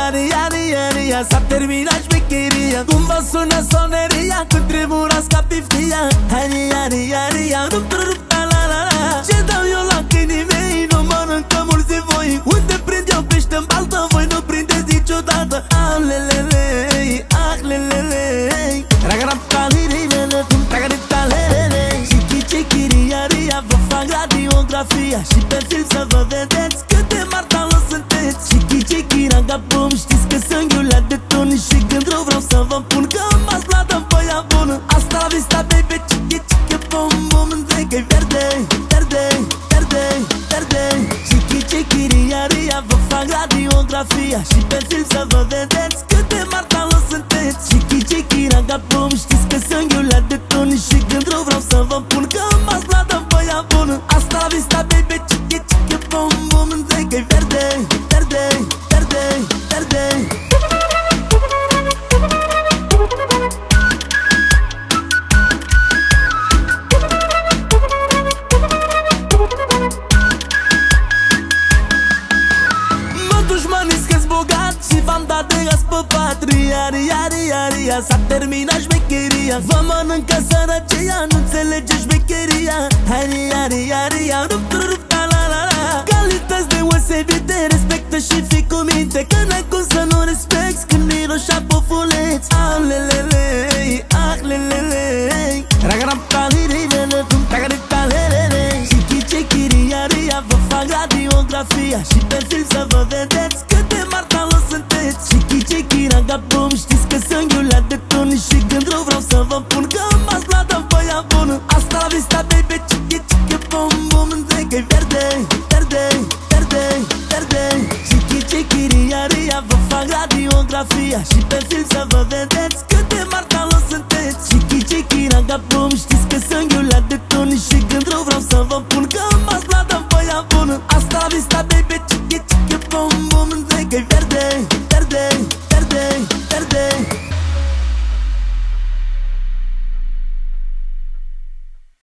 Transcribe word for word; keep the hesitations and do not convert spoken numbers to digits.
iari, iari, iari, ia s-a terminat șmecheria. Cum vă sună soneria când tremurați ca piftia? Iari, iari, iari, ia rup, rup, la la la la. Ce dau eu la câinii mei, nu mănâncă mulți de voi. Unde prind eu pește în baltă, voi nu prindeți niciodată. Ah, lelelei, ah, lelelei. Ragarap, talirelele, tum, tagarit, talelelei. Chichi, chichiri, iari, ia vă fac radiografia și pe film să vă vedeți cât de martală sunteți. Chichi, chichiri, ragabum, știți că sunt ghiulea de ton și când rău vreau să vă pun că m-ați luat în păia bună. Asta la vista, baby, chichi, chichi, bum, bum, înțeleg-i verde, verde, verde, verde. Chichi, chichiri, iari, ia vă fac radiografia și pe film să vă vedeți cât de martală sunteți. Chichi, chichiri, ragabum, știți că sunt ghiulea de ton și când rău vreau să vă pun că m-ați luat în păia bună. Asta la vista, baby, chichi, chichi, bum, bum, înțeleg-i verde, verde, verde, verde. Și v-am dat de gaz pe patru. Iari, iari, iari, ia s-a terminat șmecheria. Vă mănâncă sărăcia, nu înțelege șmecheria. Iari, iari, iari, ia rup, rup, la la la la. Calități deosebite, respectă și fii cu minte, că n-ai cum să nu respecti când miroșa pofuleți. Ah, lelelei, ah, lelelei. Ragarap, talirelele, tum, tagarit, talelelei. Chichi, chichiri, iari, ia vă fac radiografia și pe film să vă vedeți cât de martală sunteți. Chichi, chichiri, ragabum, știți că sunt ghiulea de ton și când rău vreau să vă pun că m-ați luat în păia bună. Asta la vista, baby, chichi, chichi, bum, bum, înțeleg-i verde, verde, verde, verde. Chichi, chichiri, iari, ia vă fac radiografia și pe film să vă vedeți cât de martală sunteți. Chichi, chichiri, ragabum, știți că sunt ghiulea de ton și când rău vreau să vă pun că m-ați luat în păia bună. Asta la vista, baby, chichi, chichi, bum, bum, înțeleg-i verde, verde, verde, verde.